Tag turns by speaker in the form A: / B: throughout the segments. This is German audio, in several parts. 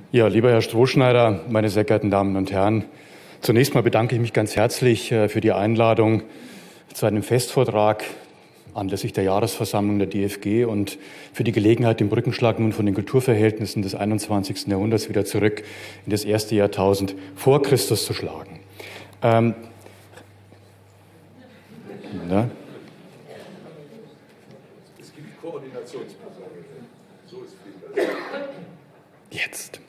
A: Ja, lieber Herr Strohschneider, meine sehr geehrten Damen und Herren, zunächst mal bedanke ich mich ganz herzlich für die Einladung zu einem Festvortrag anlässlich der Jahresversammlung der DFG und für die Gelegenheit, den Brückenschlag nun von den Kulturverhältnissen des 21. Jahrhunderts wieder zurück in das erste Jahrtausend vor Christus zu schlagen.
B: Es gibt Koordinationsprobleme. So ist viel.
A: Jetzt.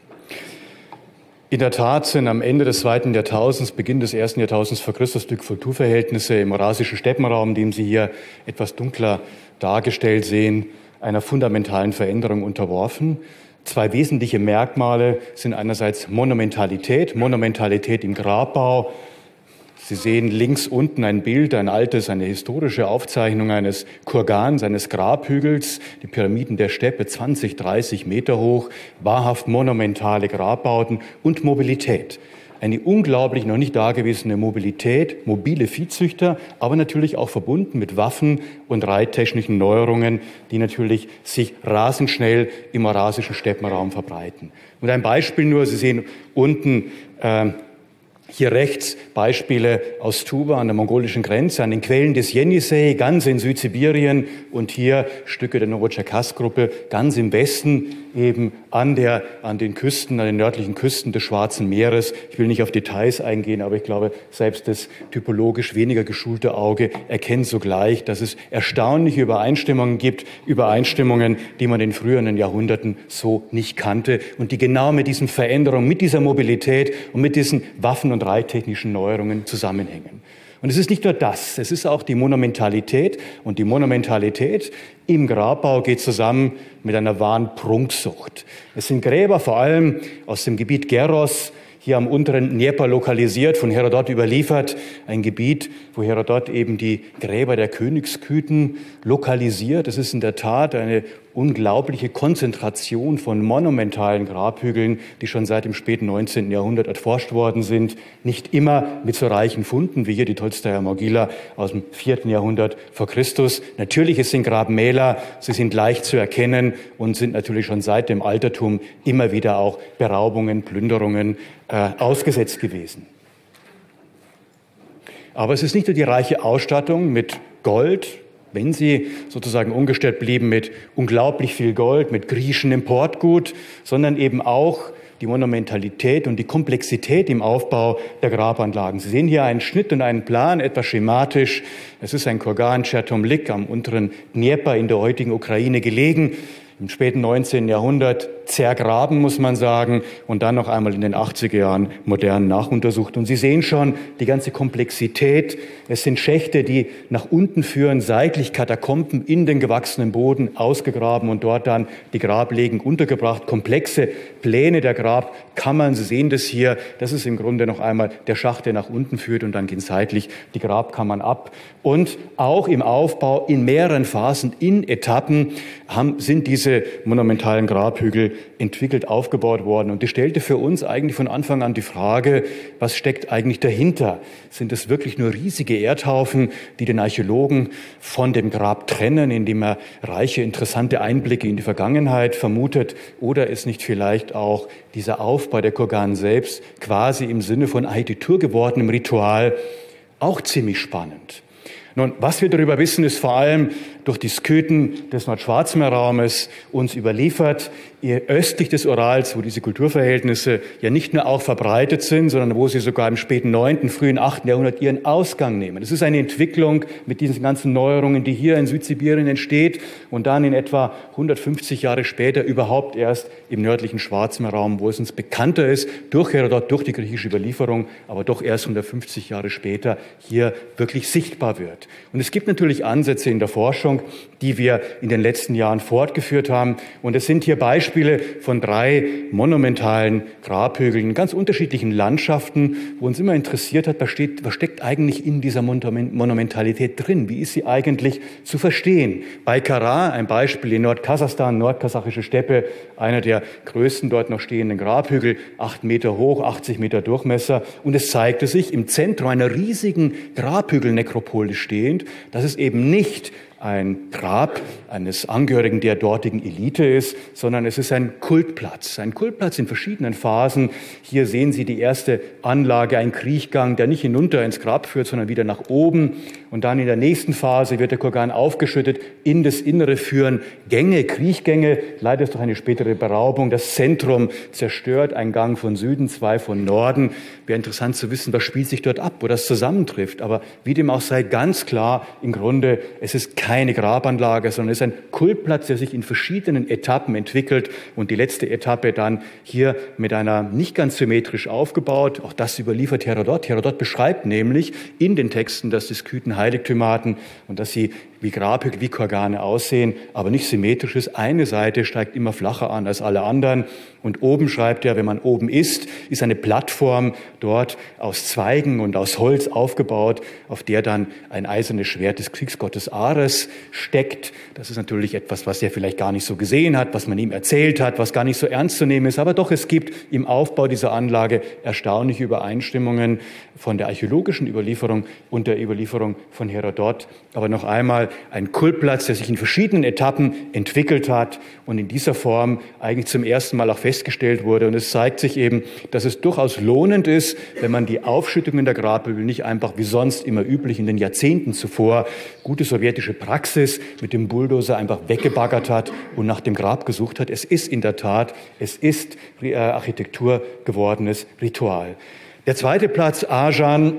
A: In der Tat sind am Ende des 2. Jahrtausends, Beginn des 1. Jahrtausends vor Christus die Kulturverhältnisse im eurasischen Steppenraum, den Sie hier etwas dunkler dargestellt sehen, einer fundamentalen Veränderung unterworfen. Zwei wesentliche Merkmale sind einerseits Monumentalität im Grabbau. Sie sehen links unten ein Bild, ein altes, eine historische Aufzeichnung eines Kurgans, eines Grabhügels, die Pyramiden der Steppe, 20, 30 Meter hoch, wahrhaft monumentale Grabbauten und Mobilität. Eine unglaublich noch nicht dagewesene Mobilität, mobile Viehzüchter, aber natürlich auch verbunden mit Waffen- und reittechnischen Neuerungen, die natürlich sich rasend schnell im eurasischen Steppenraum verbreiten. Und ein Beispiel nur, Sie sehen unten hier rechts Beispiele aus Tuva an der mongolischen Grenze, an den Quellen des Jenisej, ganz in Südsibirien, und hier Stücke der Novocherkassk-Gruppe ganz im Westen, eben an den Küsten, an den nördlichen Küsten des Schwarzen Meeres. Ich will nicht auf Details eingehen, aber ich glaube, selbst das typologisch weniger geschulte Auge erkennt sogleich, dass es erstaunliche Übereinstimmungen gibt, Übereinstimmungen, die man in früheren Jahrhunderten so nicht kannte und die genau mit diesen Veränderungen, mit dieser Mobilität und mit diesen Waffen- und reittechnischen Neuerungen zusammenhängen. Und es ist nicht nur das, es ist auch die Monumentalität. Und die Monumentalität im Grabbau geht zusammen mit einer wahren Prunksucht. Es sind Gräber vor allem aus dem Gebiet Geros, hier am unteren Dnepr lokalisiert, von Herodot überliefert. Ein Gebiet, wo Herodot eben die Gräber der Königsküten lokalisiert. Es ist in der Tat eine unglaubliche Konzentration von monumentalen Grabhügeln, die schon seit dem späten 19. Jahrhundert erforscht worden sind. Nicht immer mit so reichen Funden wie hier die Tolstoyer Mogila aus dem 4. Jahrhundert vor Christus. Natürlich, es sind Grabmäler, sie sind leicht zu erkennen und sind natürlich schon seit dem Altertum immer wieder auch Beraubungen, Plünderungen ausgesetzt gewesen. Aber es ist nicht nur die reiche Ausstattung mit Gold, wenn sie sozusagen ungestört blieben mit unglaublich viel Gold, mit griechischem Importgut, sondern eben auch die Monumentalität und die Komplexität im Aufbau der Grabanlagen. Sie sehen hier einen Schnitt und einen Plan, etwas schematisch. Es ist ein Kurgan Chertomlik am unteren Dnepr in der heutigen Ukraine gelegen, im späten 19. Jahrhundert zergraben, muss man sagen, und dann noch einmal in den 80er Jahren modern nachuntersucht. Und Sie sehen schon die ganze Komplexität. Es sind Schächte, die nach unten führen, seitlich Katakomben in den gewachsenen Boden ausgegraben und dort dann die Grablegen untergebracht. Komplexe Pläne der Grabkammern. Sie sehen das hier. Das ist im Grunde noch einmal der Schacht, der nach unten führt, und dann gehen seitlich die Grabkammern ab. Und auch im Aufbau in mehreren Phasen, in Etappen sind diese monumentalen Grabhügel entwickelt, aufgebaut worden. Und die stellte für uns eigentlich von Anfang an die Frage, was steckt eigentlich dahinter? Sind es wirklich nur riesige Erdhaufen, die den Archäologen von dem Grab trennen, indem er reiche, interessante Einblicke in die Vergangenheit vermutet? Oder ist nicht vielleicht auch dieser Aufbau der Kurgan selbst quasi im Sinne von Architektur gewordenem Ritual auch ziemlich spannend? Nun, was wir darüber wissen, ist vor allem durch die Skythen des Nordschwarzmeerraumes uns überliefert, östlich des Urals, wo diese Kulturverhältnisse ja nicht nur auch verbreitet sind, sondern wo sie sogar im späten 9., frühen 8. Jahrhundert ihren Ausgang nehmen. Es ist eine Entwicklung mit diesen ganzen Neuerungen, die hier in Südsibirien entsteht und dann in etwa 150 Jahre später überhaupt erst im nördlichen Schwarzmeerraum, wo es uns bekannter ist, durch Herodot, durch die griechische Überlieferung, aber doch erst 150 Jahre später hier wirklich sichtbar wird. Und es gibt natürlich Ansätze in der Forschung, die wir in den letzten Jahren fortgeführt haben. Und es sind hier Beispiele von 3 monumentalen Grabhügeln in ganz unterschiedlichen Landschaften, wo uns immer interessiert hat, was steckt eigentlich in dieser Monumentalität drin? Wie ist sie eigentlich zu verstehen? Bei Kara, ein Beispiel in Nordkasachstan, nordkasachische Steppe, einer der größten dort noch stehenden Grabhügel, 8 Meter hoch, 80 Meter Durchmesser. Und es zeigte sich im Zentrum einer riesigen Grabhügelnekropole stehend, dass es eben nicht ein Grab eines Angehörigen der dortigen Elite ist, sondern es ist ein Kultplatz in verschiedenen Phasen. Hier sehen Sie die erste Anlage, ein Kriechgang, der nicht hinunter ins Grab führt, sondern wieder nach oben. Und dann in der nächsten Phase wird der Kurgan aufgeschüttet, in das Innere führen Gänge, Kriechgänge, leider ist durch eine spätere Beraubung das Zentrum zerstört, ein Gang von Süden, zwei von Norden. Wäre interessant zu wissen, was spielt sich dort ab, wo das zusammentrifft. Aber wie dem auch sei, ganz klar, im Grunde, es ist keine Grabanlage, sondern es ist ein Kultplatz, der sich in verschiedenen Etappen entwickelt und die letzte Etappe dann hier mit einer nicht ganz symmetrisch aufgebaut. Auch das überliefert Herodot. Herodot beschreibt nämlich in den Texten, dass die Skythen Heiligtümer hatten und dass sie wie Grabhügel, wie Kurgane aussehen, aber nicht symmetrisch ist. Eine Seite steigt immer flacher an als alle anderen. Und oben schreibt er, wenn man oben ist eine Plattform dort aus Zweigen und aus Holz aufgebaut, auf der dann ein eisernes Schwert des Kriegsgottes Ares steckt. Das ist natürlich etwas, was er vielleicht gar nicht so gesehen hat, was man ihm erzählt hat, was gar nicht so ernst zu nehmen ist. Aber doch, es gibt im Aufbau dieser Anlage erstaunliche Übereinstimmungen von der archäologischen Überlieferung und der Überlieferung von Herodot. Aber noch einmal, ein Kultplatz, der sich in verschiedenen Etappen entwickelt hat und in dieser Form eigentlich zum ersten Mal auch festgestellt wurde. Und es zeigt sich eben, dass es durchaus lohnend ist, wenn man die Aufschüttungen der Grabhügel nicht einfach wie sonst immer üblich in den Jahrzehnten zuvor gute sowjetische Praxis mit dem Bulldozer einfach weggebaggert hat und nach dem Grab gesucht hat. Es ist in der Tat, es ist Architektur gewordenes Ritual. Der zweite Platz, Ajan,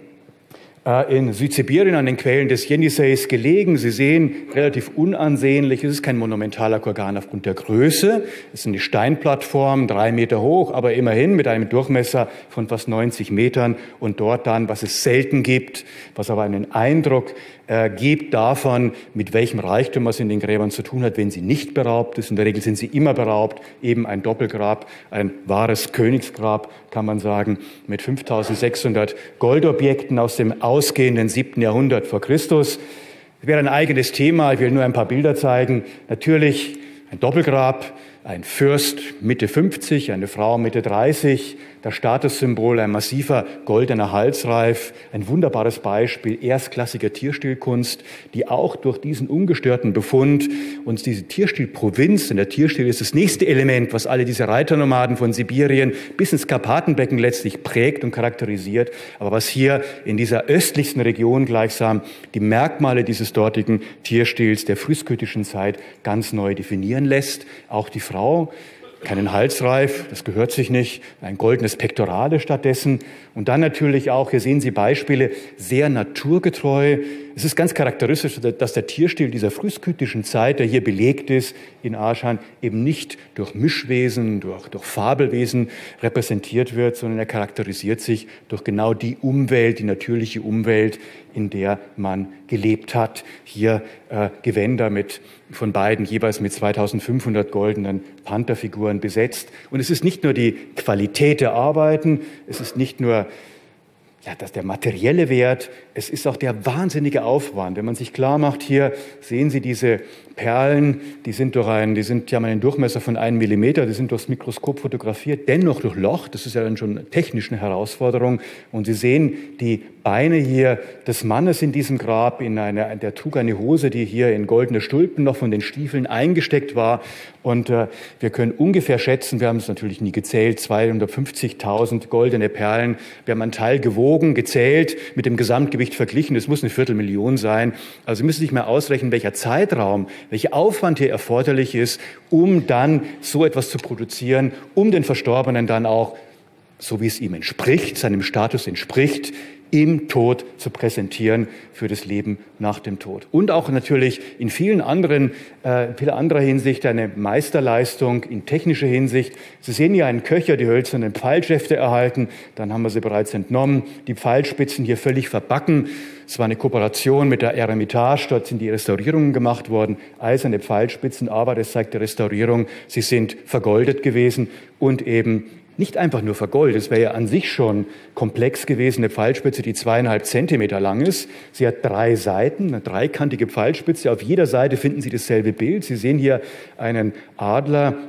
A: in Südsibirien an den Quellen des Jenisseis gelegen. Sie sehen, relativ unansehnlich. Es ist kein monumentaler Kurgan aufgrund der Größe. Es ist eine Steinplattform, 3 Meter hoch, aber immerhin mit einem Durchmesser von fast 90 Metern. Und dort dann, was es selten gibt, was aber einen Eindruck gibt davon, mit welchem Reichtum es in den Gräbern zu tun hat, wenn sie nicht beraubt ist. In der Regel sind sie immer beraubt. Eben ein Doppelgrab, ein wahres Königsgrab, kann man sagen, mit 5.600 Goldobjekten aus dem ausgehenden 7. Jahrhundert vor Christus. Das wäre ein eigenes Thema. Ich will nur ein paar Bilder zeigen. Natürlich ein Doppelgrab, ein Fürst Mitte 50, eine Frau Mitte 30, das Statussymbol, ein massiver goldener Halsreif, ein wunderbares Beispiel erstklassiger Tierstilkunst, die auch durch diesen ungestörten Befund uns diese Tierstilprovinz, denn der Tierstil ist das nächste Element, was alle diese Reiternomaden von Sibirien bis ins Karpatenbecken letztlich prägt und charakterisiert, aber was hier in dieser östlichsten Region gleichsam die Merkmale dieses dortigen Tierstils der frühskythischen Zeit ganz neu definieren lässt. Auch die Frau, keinen Halsreif, das gehört sich nicht, ein goldenes Pektorale stattdessen. Und dann natürlich auch, hier sehen Sie Beispiele, sehr naturgetreu. Es ist ganz charakteristisch, dass der Tierstil dieser frühskythischen Zeit, der hier belegt ist in Ajan, eben nicht durch Mischwesen, durch Fabelwesen repräsentiert wird, sondern er charakterisiert sich durch genau die Umwelt, die natürliche Umwelt, in der man gelebt hat. Hier Gewänder von beiden jeweils mit 2.500 goldenen Pantherfiguren besetzt. Und es ist nicht nur die Qualität der Arbeiten, es ist nicht nur das der materielle Wert, es ist auch der wahnsinnige Aufwand. Wenn man sich klar macht, hier sehen Sie diese Perlen, die haben einen Durchmesser von 1 Millimeter, die sind durchs Mikroskop fotografiert, dennoch durchlocht. Das ist ja dann schon technisch eine Herausforderung. Und Sie sehen die Beine hier des Mannes in diesem Grab, der trug eine Hose, die hier in goldene Stulpen noch von den Stiefeln eingesteckt war. Und wir können ungefähr schätzen, wir haben es natürlich nie gezählt, 250.000 goldene Perlen. Wir haben einen Teil gewogen, gezählt, mit dem Gesamtgewicht verglichen. Es muss eine Viertelmillion sein. Also Sie müssen sich mal ausrechnen, welcher Zeitraum, welcher Aufwand hier erforderlich ist, um dann so etwas zu produzieren, um den Verstorbenen dann auch, so wie es ihm entspricht, seinem Status entspricht, im Tod zu präsentieren für das Leben nach dem Tod. Und auch natürlich in vieler anderer Hinsicht eine Meisterleistung in technischer Hinsicht. Sie sehen hier einen Köcher, die hölzernen Pfeilschäfte erhalten, dann haben wir sie bereits entnommen, die Pfeilspitzen hier völlig verbacken. Es war eine Kooperation mit der Eremitage, dort sind die Restaurierungen gemacht worden, eiserne Pfeilspitzen, aber das zeigt die Restaurierung, sie sind vergoldet gewesen und eben nicht einfach nur vergoldet, es wäre ja an sich schon komplex gewesen, eine Pfeilspitze, die 2,5 Zentimeter lang ist. Sie hat 3 Seiten, eine dreikantige Pfeilspitze. Auf jeder Seite finden Sie dasselbe Bild. Sie sehen hier einen Adler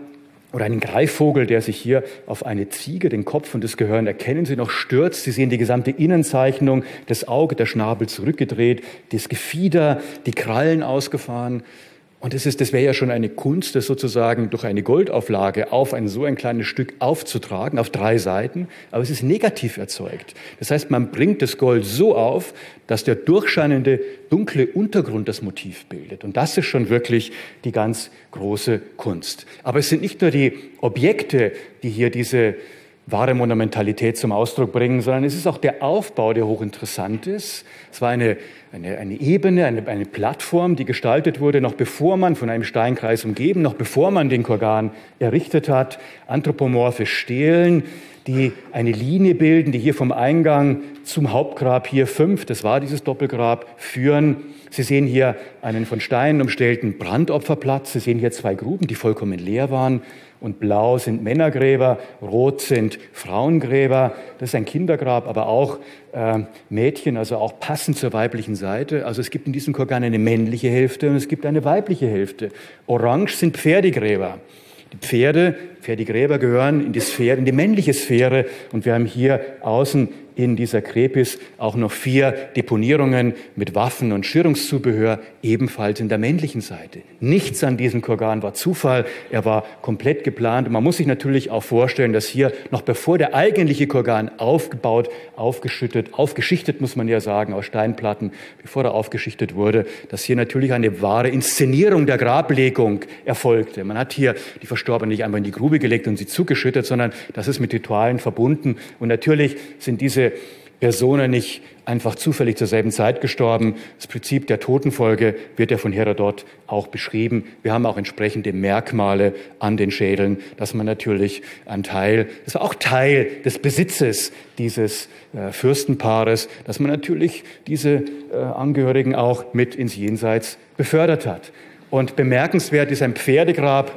A: Oder einen Greifvogel, der sich hier auf eine Ziege, den Kopf und das Gehirn erkennen Sie noch, stürzt. Sie sehen die gesamte Innenzeichnung, das Auge, der Schnabel zurückgedreht, das Gefieder, die Krallen ausgefahren. Und das wäre ja schon eine Kunst, das sozusagen durch eine Goldauflage auf so ein kleines Stück aufzutragen, auf 3 Seiten. Aber es ist negativ erzeugt. Das heißt, man bringt das Gold so auf, dass der durchscheinende dunkle Untergrund das Motiv bildet. Und das ist schon wirklich die ganz große Kunst. Aber es sind nicht nur die Objekte, die hier diese wahre Monumentalität zum Ausdruck bringen, sondern es ist auch der Aufbau, der hochinteressant ist. Es war eine Ebene, eine Plattform, die gestaltet wurde, noch bevor man von einem Steinkreis umgeben, noch bevor man den Kurgan errichtet hat. Anthropomorphe Stelen, die eine Linie bilden, die hier vom Eingang zum Hauptgrab hier 5, das war dieses Doppelgrab, führen. Sie sehen hier einen von Steinen umstellten Brandopferplatz. Sie sehen hier 2 Gruben, die vollkommen leer waren. Und blau sind Männergräber, rot sind Frauengräber. Das ist ein Kindergrab, aber auch Mädchen, also auch passend zur weiblichen Seite. Also es gibt in diesem Kurgan eine männliche Hälfte und es gibt eine weibliche Hälfte. Orange sind Pferdegräber. Die Pferdegräber gehören in die männliche Sphäre. Und wir haben hier außen in dieser Krepis auch noch 4 Deponierungen mit Waffen und Schirrungszubehör, ebenfalls in der männlichen Seite. Nichts an diesem Kurgan war Zufall, er war komplett geplant. Und man muss sich natürlich auch vorstellen, dass hier noch bevor der eigentliche Kurgan aufgebaut, aufgeschichtet muss man ja sagen, aus Steinplatten, bevor er aufgeschichtet wurde, dass hier natürlich eine wahre Inszenierung der Grablegung erfolgte. Man hat hier die Verstorbenen nicht einfach in die Grube gelegt und sie zugeschüttet, sondern das ist mit Ritualen verbunden. Und natürlich sind diese Personen nicht einfach zufällig zur selben Zeit gestorben. Das Prinzip der Totenfolge wird ja von Herodot auch beschrieben. Wir haben auch entsprechende Merkmale an den Schädeln, dass man natürlich das war auch Teil des Besitzes dieses Fürstenpaares, dass man natürlich diese Angehörigen auch mit ins Jenseits befördert hat. Und bemerkenswert ist ein Pferdegrab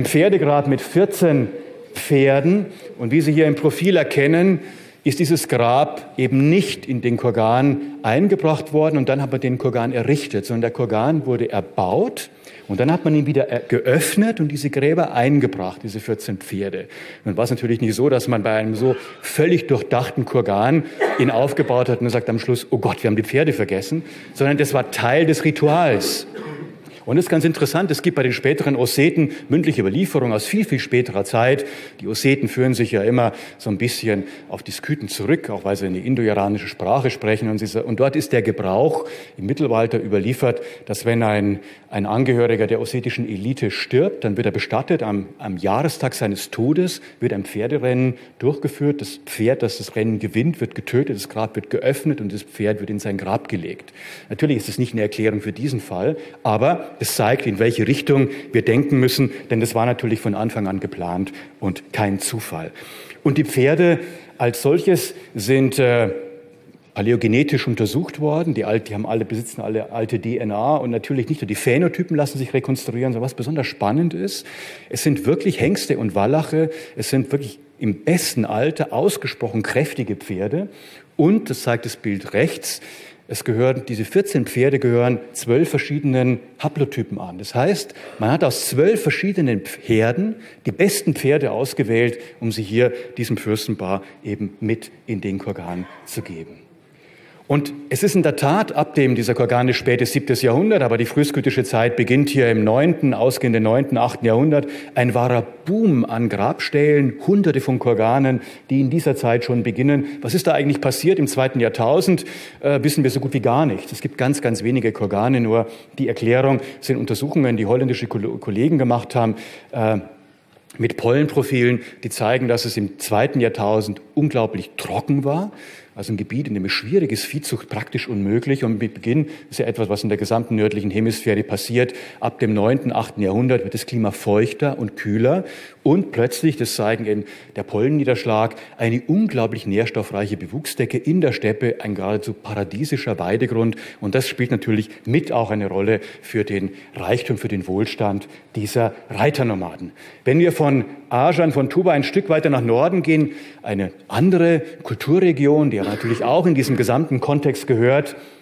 A: mit 14 Pferden. Und wie Sie hier im Profil erkennen, ist dieses Grab eben nicht in den Kurgan eingebracht worden und dann hat man den Kurgan errichtet, sondern der Kurgan wurde erbaut und dann hat man ihn wieder geöffnet und diese Gräber eingebracht, diese 14 Pferde. Nun war es natürlich nicht so, dass man bei einem so völlig durchdachten Kurgan ihn aufgebaut hat und sagt am Schluss, oh Gott, wir haben die Pferde vergessen, sondern das war Teil des Rituals. Und das ist ganz interessant, es gibt bei den späteren Osseten mündliche Überlieferungen aus viel, viel späterer Zeit. Die Osseten führen sich ja immer so ein bisschen auf die Skythen zurück, auch weil sie eine indo-iranische Sprache sprechen. Und dort ist der Gebrauch im Mittelalter überliefert, dass wenn ein Angehöriger der ossetischen Elite stirbt, dann wird er bestattet. Am Jahrestag seines Todes wird ein Pferderennen durchgeführt. Das Pferd, das das Rennen gewinnt, wird getötet, das Grab wird geöffnet und das Pferd wird in sein Grab gelegt. Natürlich ist es nicht eine Erklärung für diesen Fall, aber es zeigt, in welche Richtung wir denken müssen, denn das war natürlich von Anfang an geplant und kein Zufall. Und die Pferde als solches sind paläogenetisch untersucht worden. Besitzen alle alte DNA und natürlich nicht nur die Phänotypen lassen sich rekonstruieren, sondern was besonders spannend ist, es sind wirklich Hengste und Wallache, es sind wirklich im besten Alter ausgesprochen kräftige Pferde und, das zeigt das Bild rechts, diese 14 Pferde gehören 12 verschiedenen Haplotypen an. Das heißt, man hat aus 12 verschiedenen Herden die besten Pferde ausgewählt, um sie hier diesem Fürstenpaar eben mit in den Kurgan zu geben. Und es ist in der Tat, dieser Kurgan ist spätes 7. Jahrhundert, aber die frühskythische Zeit beginnt hier im 9., ausgehenden 9., 8. Jahrhundert, ein wahrer Boom an Grabstelen, hunderte von Kurganen, die in dieser Zeit schon beginnen. Was ist da eigentlich passiert im 2. Jahrtausend, wissen wir so gut wie gar nichts. Es gibt ganz, ganz wenige Kurgane, nur die Erklärung sind Untersuchungen, die holländische Kollegen gemacht haben, mit Pollenprofilen, die zeigen, dass es im 2. Jahrtausend unglaublich trocken war. Also ein Gebiet, in dem es schwierig ist, Viehzucht praktisch unmöglich. Und mit Beginn ist ja etwas, was in der gesamten nördlichen Hemisphäre passiert. Ab dem 9., 8. Jahrhundert wird das Klima feuchter und kühler. Und plötzlich, das zeigen eben der Pollenniederschlag, eine unglaublich nährstoffreiche Bewuchsdecke in der Steppe, ein geradezu paradiesischer Weidegrund. Und das spielt natürlich mit auch eine Rolle für den Reichtum, für den Wohlstand dieser Reiternomaden. Wenn wir von Ajan, von Tuba ein Stück weiter nach Norden gehen, eine andere Kulturregion, die natürlich auch in diesem gesamten Kontext gehört,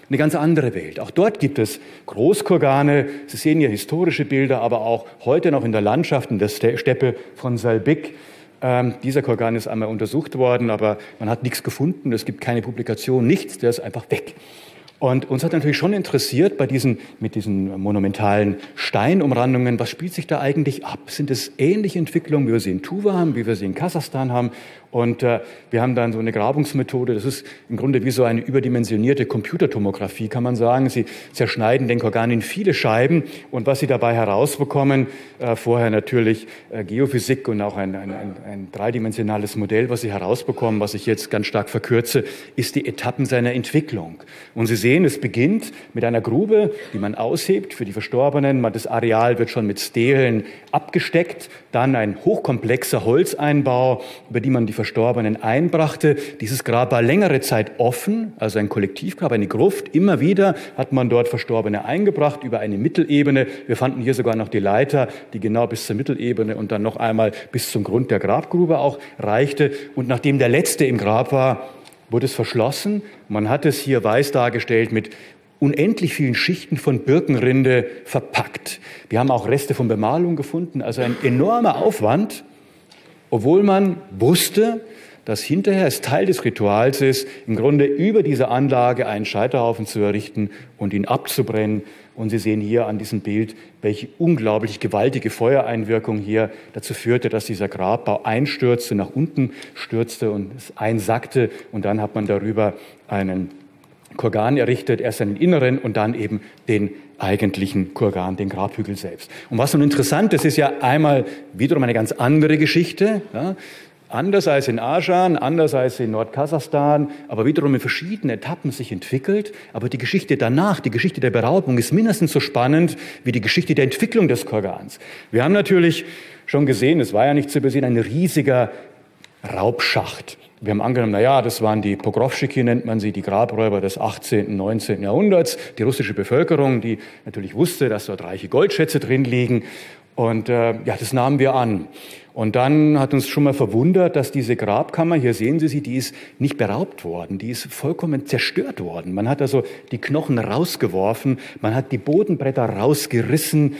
A: eine ganz andere Welt. Auch dort gibt es Großkurgane. Sie sehen hier historische Bilder, aber auch heute noch in der Landschaft, in der Steppe von Salbik. Dieser Kurgan ist einmal untersucht worden, aber man hat nichts gefunden. Es gibt keine Publikation, nichts, der ist einfach weg. Und uns hat natürlich schon interessiert mit diesen monumentalen Steinumrandungen, was spielt sich da eigentlich ab? Sind es ähnliche Entwicklungen, wie wir sie in Tuva haben, wie wir sie in Kasachstan haben? Und wir haben dann so eine Grabungsmethode, das ist im Grunde wie so eine überdimensionierte Computertomographie, kann man sagen. Sie zerschneiden den Kurgan in viele Scheiben und was Sie dabei herausbekommen, vorher natürlich Geophysik und auch ein dreidimensionales Modell, was Sie herausbekommen, was ich jetzt ganz stark verkürze, ist die Etappen seiner Entwicklung. Und Sie sehen, es beginnt mit einer Grube, die man aushebt für die Verstorbenen. Das Areal wird schon mit Stelen abgesteckt, dann ein hochkomplexer Holzeinbau, über die man die Verstorbenen einbrachte. Dieses Grab war längere Zeit offen, also ein Kollektivgrab, eine Gruft. Immer wieder hat man dort Verstorbene eingebracht über eine Mittelebene. Wir fanden hier sogar noch die Leiter, die genau bis zur Mittelebene und dann noch einmal bis zum Grund der Grabgrube auch reichte. Und nachdem der Letzte im Grab war, wurde es verschlossen. Man hat es hier weiß dargestellt mit unendlich vielen Schichten von Birkenrinde verpackt. Wir haben auch Reste von Bemalung gefunden, also ein enormer Aufwand, obwohl man wusste, dass hinterher es Teil des Rituals ist, im Grunde über diese Anlage einen Scheiterhaufen zu errichten und ihn abzubrennen. Und Sie sehen hier an diesem Bild, welche unglaublich gewaltige Feuereinwirkung hier dazu führte, dass dieser Grabbau einstürzte, nach unten stürzte und es einsackte. Und dann hat man darüber einen Kurgan errichtet, erst einen inneren und dann eben den eigentlichen Kurgan, den Grabhügel selbst. Und was nun interessant ist, ist ja einmal wiederum eine ganz andere Geschichte, ja, anders als in Ajan, anders als in Nordkasachstan, aber wiederum in verschiedenen Etappen sich entwickelt. Aber die Geschichte danach, die Geschichte der Beraubung ist mindestens so spannend wie die Geschichte der Entwicklung des Kurgans. Wir haben natürlich schon gesehen, es war ja nicht zu übersehen, ein riesiger Raubschacht. Wir haben angenommen, das waren die Pokrovschiki, nennt man sie, die Grabräuber des 18., 19. Jahrhunderts, die russische Bevölkerung, die natürlich wusste, dass dort reiche Goldschätze drin liegen. Und das nahmen wir an. Und dann hat uns schon mal verwundert, dass diese Grabkammer, hier sehen Sie sie, die ist nicht beraubt worden, die ist vollkommen zerstört worden. Man hat also die Knochen rausgeworfen, man hat die Bodenbretter rausgerissen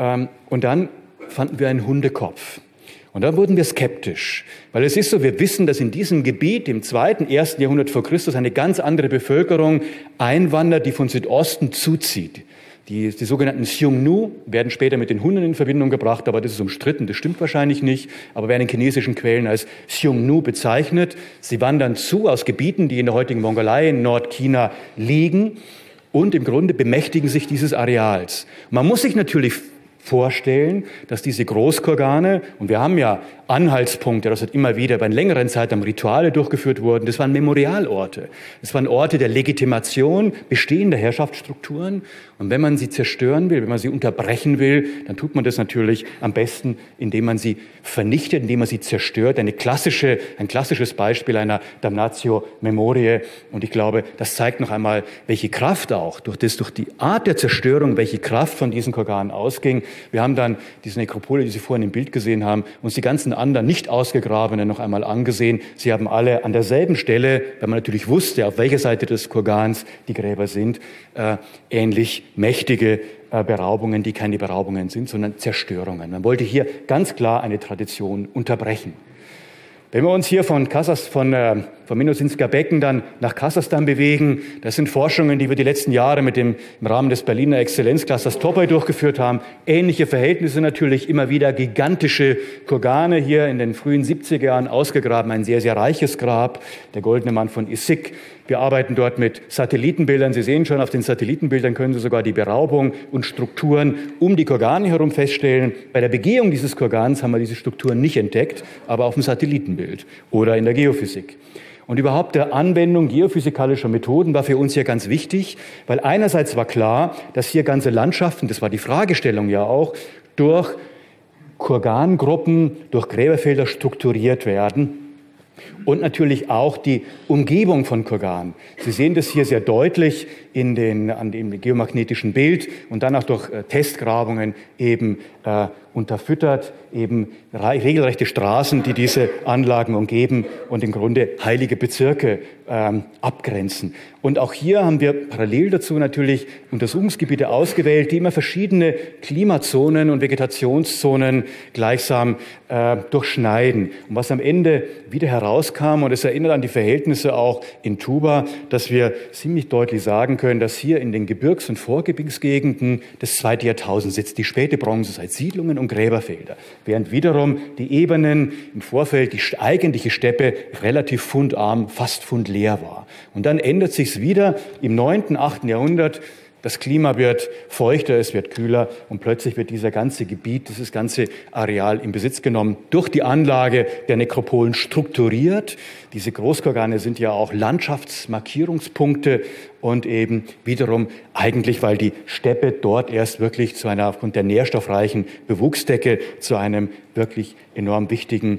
A: und dann fanden wir einen Hundekopf. Und dann wurden wir skeptisch, weil es ist so, wir wissen, dass in diesem Gebiet im 2., 1. Jahrhundert vor Christus eine ganz andere Bevölkerung einwandert, die von Südosten zuzieht. Die sogenannten Xiongnu werden später mit den Hunnen in Verbindung gebracht, aber das ist umstritten, das stimmt wahrscheinlich nicht, aber werden in chinesischen Quellen als Xiongnu bezeichnet. Sie wandern zu aus Gebieten, die in der heutigen Mongolei, in Nordchina liegen und im Grunde bemächtigen sich dieses Areals. Man muss sich natürlich vorstellen, dass diese Großkurgane, und wir haben ja Anhaltspunkte, das hat immer wieder bei einer längeren Zeit Rituale durchgeführt wurden, das waren Memorialorte. Das waren Orte der Legitimation bestehender Herrschaftsstrukturen. Und wenn man sie zerstören will, wenn man sie unterbrechen will, dann tut man das natürlich am besten, indem man sie vernichtet, indem man sie zerstört. Ein klassisches Beispiel einer Damnatio Memoriae. Und ich glaube, das zeigt noch einmal, welche Kraft auch durch die Art der Zerstörung, welche Kraft von diesen Kurganen ausging. Wir haben dann diese Nekropole, die Sie vorhin im Bild gesehen haben, uns die ganzen anderen nicht ausgegrabenen noch einmal angesehen. Sie haben alle an derselben Stelle, weil man natürlich wusste, auf welcher Seite des Kurgans die Gräber sind, ähnlich mächtige Beraubungen, die keine Beraubungen sind, sondern Zerstörungen. Man wollte hier ganz klar eine Tradition unterbrechen. Wenn wir uns hier vom Minusинsker Becken dann nach Kasachstan bewegen, das sind Forschungen, die wir die letzten Jahre im Rahmen des Berliner Exzellenzclusters Topoi durchgeführt haben. Ähnliche Verhältnisse natürlich, immer wieder gigantische Kurgane hier in den frühen 70er Jahren ausgegraben, ein sehr, sehr reiches Grab, der Goldene Mann von Issyk. Wir arbeiten dort mit Satellitenbildern. Sie sehen schon, auf den Satellitenbildern können Sie sogar die Beraubung und Strukturen um die Kurgane herum feststellen. Bei der Begehung dieses Kurgans haben wir diese Strukturen nicht entdeckt, aber auf dem Satellitenbild oder in der Geophysik. Und überhaupt der Anwendung geophysikalischer Methoden war für uns hier ganz wichtig, weil einerseits war klar, dass hier ganze Landschaften, das war die Fragestellung ja auch, durch Kurgangruppen, durch Gräberfelder strukturiert werden. Und natürlich auch die Umgebung von Kurgan. Sie sehen das hier sehr deutlich an dem geomagnetischen Bild und dann auch durch Testgrabungen eben unterfüttert, eben regelrechte Straßen, die diese Anlagen umgeben und im Grunde heilige Bezirke abgrenzen. Und auch hier haben wir parallel dazu natürlich Untersuchungsgebiete ausgewählt, die immer verschiedene Klimazonen und Vegetationszonen gleichsam durchschneiden. Und was am Ende wieder herauskam, und es erinnert an die Verhältnisse auch in Tuba, dass wir ziemlich deutlich sagen können, dass hier in den Gebirgs- und Vorgebirgsgegenden das 2. Jahrtausend sitzt, die späte Bronzezeit, Siedlungen und Gräberfelder, während wiederum die Ebenen im Vorfeld, die eigentliche Steppe relativ fundarm, fast fundleer war. Und dann ändert sich's wieder im 9., 8. Jahrhundert. Das Klima wird feuchter, es wird kühler und plötzlich wird dieser ganze Gebiet, dieses ganze Areal in Besitz genommen, durch die Anlage der Nekropolen strukturiert. Diese Großkurgane sind ja auch Landschaftsmarkierungspunkte und eben wiederum eigentlich, weil die Steppe dort erst wirklich aufgrund der nährstoffreichen Bewuchsdecke zu einem wirklich enorm wichtigen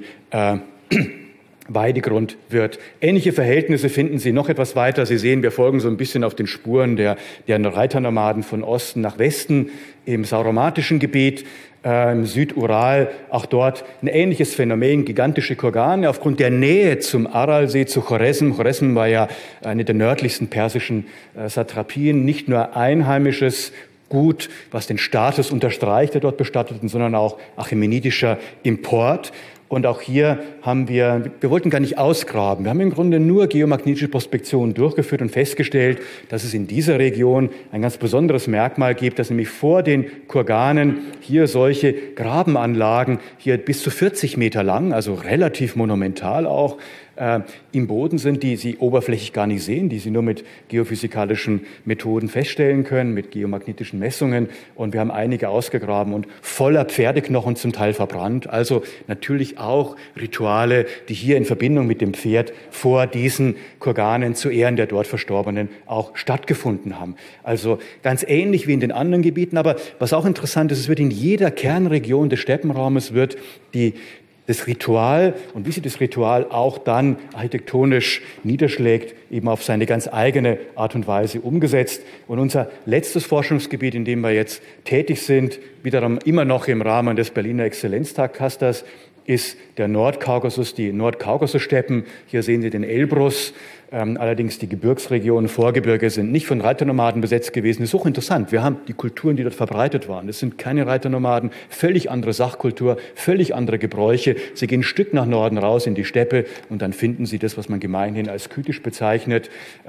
A: Weidegrund wird. Ähnliche Verhältnisse finden Sie noch etwas weiter. Sie sehen, wir folgen so ein bisschen auf den Spuren der Reiternomaden von Osten nach Westen im sauromatischen Gebiet, im Südural, auch dort ein ähnliches Phänomen, gigantische Kurgane aufgrund der Nähe zum Aralsee, zu Choresm. Choresm war ja eine der nördlichsten persischen Satrapien, nicht nur einheimisches Gut, was den Status unterstreicht, der dort bestatteten, sondern auch achämenidischer Import. Und auch hier wir wollten gar nicht ausgraben. Wir haben im Grunde nur geomagnetische Prospektionen durchgeführt und festgestellt, dass es in dieser Region ein ganz besonderes Merkmal gibt, dass nämlich vor den Kurganen hier solche Grabenanlagen, hier bis zu 40 Meter lang, also relativ monumental auch, im Boden sind, die Sie oberflächlich gar nicht sehen, die Sie nur mit geophysikalischen Methoden feststellen können, mit geomagnetischen Messungen. Und wir haben einige ausgegraben und voller Pferdeknochen zum Teil verbrannt. Also natürlich auch Rituale, die hier in Verbindung mit dem Pferd vor diesen Kurganen zu Ehren der dort Verstorbenen auch stattgefunden haben. Also ganz ähnlich wie in den anderen Gebieten. Aber was auch interessant ist, es wird in jeder Kernregion des Steppenraumes das Ritual und wie sich das Ritual auch dann architektonisch niederschlägt, eben auf seine ganz eigene Art und Weise umgesetzt. Und unser letztes Forschungsgebiet, in dem wir jetzt tätig sind, wiederum immer noch im Rahmen des Berliner Exzellenztagclusters, ist der Nordkaukasus, die Nordkaukasussteppen. Hier sehen Sie den Elbrus. Allerdings die Gebirgsregionen, Vorgebirge sind nicht von Reiternomaden besetzt gewesen. Das ist hochinteressant. Wir haben die Kulturen, die dort verbreitet waren. Das sind keine Reiternomaden, völlig andere Sachkultur, völlig andere Gebräuche. Sie gehen ein Stück nach Norden raus in die Steppe und dann finden Sie das, was man gemeinhin als skythisch bezeichnet,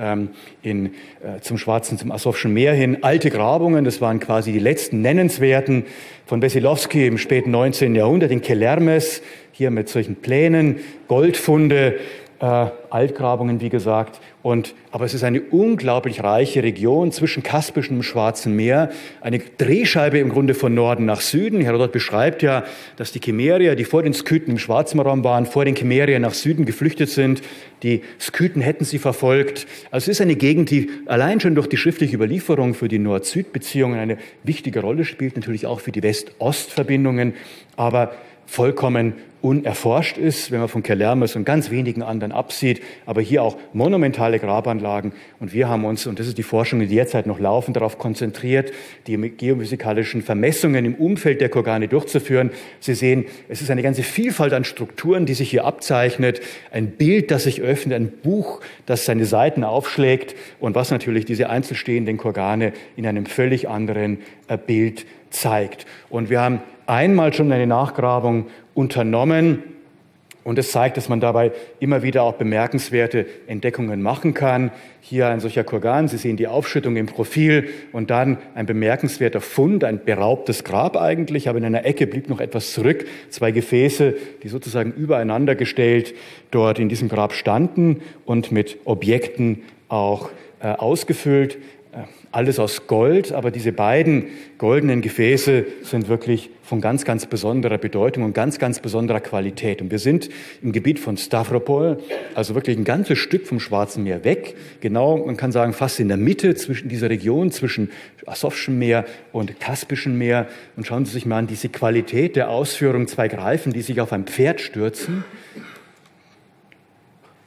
A: zum Asowschen Meer hin. Alte Grabungen, das waren quasi die letzten nennenswerten von Veselowski im späten 19. Jahrhundert in Kelermes, hier mit solchen Plänen, Goldfunde, Altgrabungen, wie gesagt. Aber es ist eine unglaublich reiche Region zwischen Kaspischem und Schwarzem Meer. Eine Drehscheibe im Grunde von Norden nach Süden. Herodot beschreibt ja, dass die Kimerier, die vor den Skythen im Schwarzen Raum waren, vor den Kimerier nach Süden geflüchtet sind. Die Skythen hätten sie verfolgt. Also es ist eine Gegend, die allein schon durch die schriftliche Überlieferung für die Nord-Süd-Beziehungen eine wichtige Rolle spielt, natürlich auch für die West-Ost-Verbindungen, aber vollkommen unerforscht ist, wenn man von Kelermes und ganz wenigen anderen absieht, aber hier auch monumentale Grabanlagen. Und wir haben uns, und das ist die Forschung, die derzeit noch laufen, darauf konzentriert, die geophysikalischen Vermessungen im Umfeld der Kurgane durchzuführen. Sie sehen, es ist eine ganze Vielfalt an Strukturen, die sich hier abzeichnet, ein Bild, das sich öffnet, ein Buch, das seine Seiten aufschlägt und was natürlich diese einzelstehenden Kurgane in einem völlig anderen Bild zeigt. Und wir haben einmal schon eine Nachgrabung unternommen und es zeigt, dass man dabei immer wieder auch bemerkenswerte Entdeckungen machen kann. Hier ein solcher Kurgan, Sie sehen die Aufschüttung im Profil und dann ein bemerkenswerter Fund, ein beraubtes Grab eigentlich, aber in einer Ecke blieb noch etwas zurück, 2 Gefäße, die sozusagen übereinander gestellt dort in diesem Grab standen und mit Objekten auch ausgefüllt. Alles aus Gold, aber diese beiden goldenen Gefäße sind wirklich von ganz, ganz besonderer Bedeutung und ganz, ganz besonderer Qualität. Und wir sind im Gebiet von Stavropol, also wirklich ein ganzes Stück vom Schwarzen Meer weg. Genau, man kann sagen, fast in der Mitte zwischen dieser Region, zwischen Asowschem Meer und Kaspischem Meer. Und schauen Sie sich mal an diese Qualität der Ausführung, 2 Greifen, die sich auf ein Pferd stürzen. Und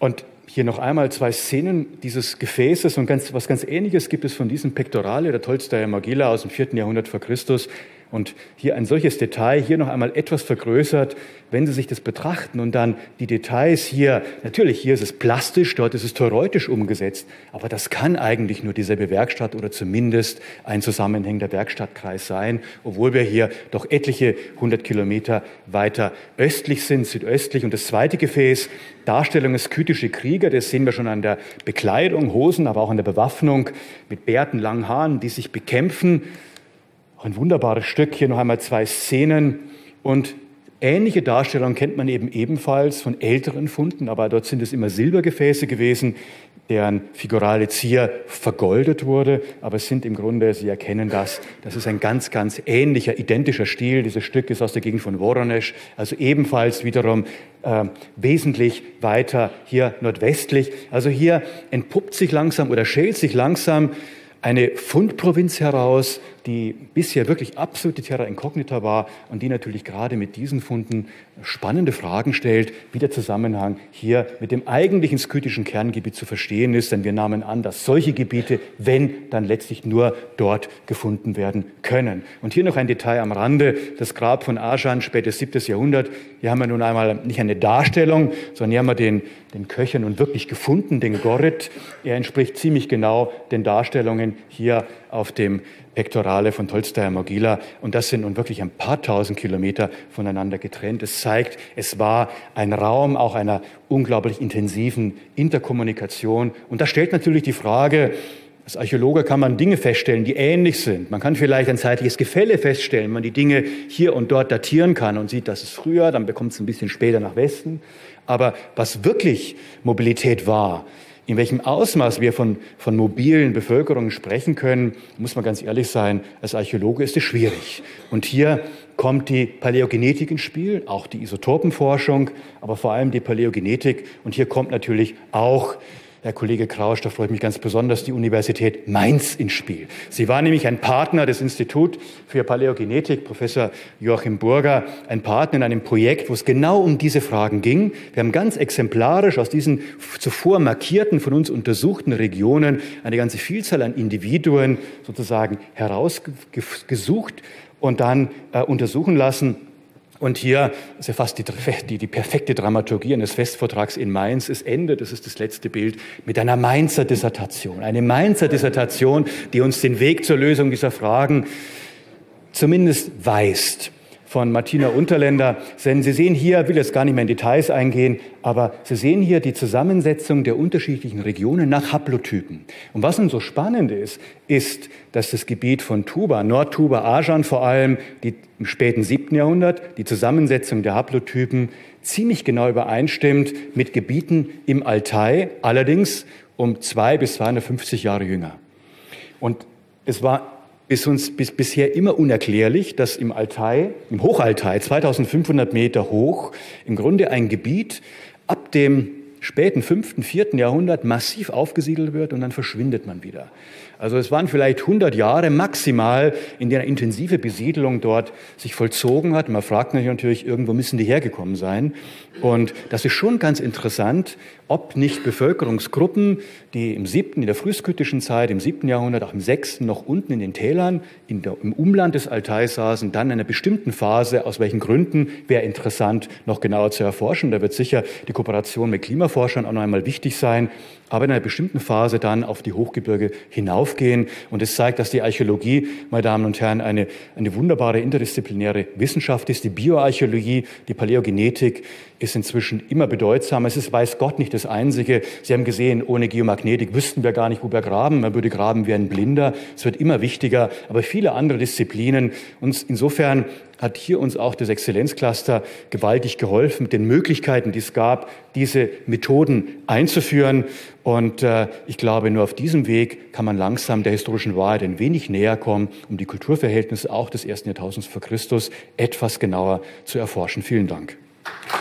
A: hier noch einmal 2 Szenen dieses Gefäßes und was ganz Ähnliches gibt es von diesem Pektorale der Tolstoyer Mogila aus dem 4. Jahrhundert vor Christus. Und hier ein solches Detail, hier noch einmal etwas vergrößert, wenn Sie sich das betrachten und dann die Details hier, natürlich hier ist es plastisch, dort ist es toroidisch umgesetzt, aber das kann eigentlich nur dieselbe Werkstatt oder zumindest ein zusammenhängender Werkstattkreis sein, obwohl wir hier doch etliche 100 Kilometer weiter östlich sind, südöstlich. Und das zweite Gefäß, Darstellung des skythische Krieger, das sehen wir schon an der Bekleidung, Hosen, aber auch an der Bewaffnung mit Bärten, langen Haaren, die sich bekämpfen. Auch ein wunderbares Stück, hier noch einmal 2 Szenen und ähnliche Darstellungen kennt man eben ebenfalls von älteren Funden, aber dort sind es immer Silbergefäße gewesen, deren figurale Zier vergoldet wurde, aber es sind im Grunde, Sie erkennen das ist ein ganz, ganz ähnlicher, identischer Stil. Dieses Stück ist aus der Gegend von Voronezh, also ebenfalls wiederum wesentlich weiter hier nordwestlich. Also hier entpuppt sich langsam oder schält sich langsam eine Fundprovinz heraus, die bisher wirklich absolute Terra Incognita war und die natürlich gerade mit diesen Funden spannende Fragen stellt, wie der Zusammenhang hier mit dem eigentlichen skythischen Kerngebiet zu verstehen ist. Denn wir nahmen an, dass solche Gebiete, wenn, dann letztlich nur dort gefunden werden können. Und hier noch ein Detail am Rande, das Grab von Arjan, spätes 7. Jahrhundert. Hier haben wir nun einmal nicht eine Darstellung, sondern hier haben wir den Köcher nun wirklich gefunden, den Gorit. Er entspricht ziemlich genau den Darstellungen hier auf dem Pektorale von Tolstoyer Mogila. Und das sind nun wirklich ein paar tausend Kilometer voneinander getrennt. Es zeigt, es war ein Raum auch einer unglaublich intensiven Interkommunikation. Und das stellt natürlich die Frage, als Archäologe kann man Dinge feststellen, die ähnlich sind. Man kann vielleicht ein zeitliches Gefälle feststellen, wenn man die Dinge hier und dort datieren kann und sieht, das ist früher, dann bekommt es ein bisschen später nach Westen. Aber was wirklich Mobilität war, in welchem Ausmaß wir von mobilen Bevölkerungen sprechen können, muss man ganz ehrlich sein, als Archäologe ist es schwierig. Und hier kommt die Paläogenetik ins Spiel, auch die Isotopenforschung, aber vor allem die Paläogenetik. Und hier kommt natürlich auch, Herr Kollege Krausch, da freue ich mich ganz besonders, die Universität Mainz ins Spiel. Sie war nämlich ein Partner des Instituts für Paläogenetik, Professor Joachim Burger, ein Partner in einem Projekt, wo es genau um diese Fragen ging. Wir haben ganz exemplarisch aus diesen zuvor markierten, von uns untersuchten Regionen eine ganze Vielzahl an Individuen sozusagen herausgesucht und dann untersuchen lassen. Und hier ist ja fast die perfekte Dramaturgie eines Festvortrags in Mainz. Es endet, das ist das letzte Bild, mit einer Mainzer Dissertation. Eine Mainzer Dissertation, die uns den Weg zur Lösung dieser Fragen zumindest weist. Von Martina Unterländer. Denn Sie sehen hier, ich will jetzt gar nicht mehr in Details eingehen, aber Sie sehen hier die Zusammensetzung der unterschiedlichen Regionen nach Haplotypen. Und was nun so spannend ist, dass das Gebiet von Tuba, Nordtuba, Arjan vor allem, die im späten 7. Jahrhundert, die Zusammensetzung der Haplotypen ziemlich genau übereinstimmt mit Gebieten im Altai, allerdings um 200 bis 250 Jahre jünger. Und es war bisher immer unerklärlich, dass im Hochaltai, 2500 Meter hoch, im Grunde ein Gebiet ab dem späten 5., 4. Jahrhundert massiv aufgesiedelt wird und dann verschwindet man wieder. Also es waren vielleicht 100 Jahre maximal, in der eine intensive Besiedelung dort sich vollzogen hat. Man fragt sich natürlich, irgendwo müssen die hergekommen sein. Und das ist schon ganz interessant, ob nicht Bevölkerungsgruppen, die in der frühskythischen Zeit, im 7. Jahrhundert, auch im 6. noch unten in den Tälern, im Umland des Altai saßen, dann in einer bestimmten Phase, aus welchen Gründen, wäre interessant, noch genauer zu erforschen. Da wird sicher die Kooperation mit Klimaforschern auch noch einmal wichtig sein, aber in einer bestimmten Phase dann auf die Hochgebirge hinaufgehen. Und es zeigt, dass die Archäologie, meine Damen und Herren, eine wunderbare interdisziplinäre Wissenschaft ist. Die Bioarchäologie, die Paläogenetik ist inzwischen immer bedeutsamer. Es ist, weiß Gott, nicht das Einzige. Sie haben gesehen, ohne Geomagnetik wüssten wir gar nicht, wo wir graben. Man würde graben wie ein Blinder. Es wird immer wichtiger, aber viele andere Disziplinen. Und insofern hat hier uns auch das Exzellenzcluster gewaltig geholfen, mit den Möglichkeiten, die es gab, diese Methoden einzuführen. Und ich glaube, nur auf diesem Weg kann man langsam der historischen Wahrheit ein wenig näher kommen, um die Kulturverhältnisse auch des 1. Jahrtausends vor Christus etwas genauer zu erforschen. Vielen Dank.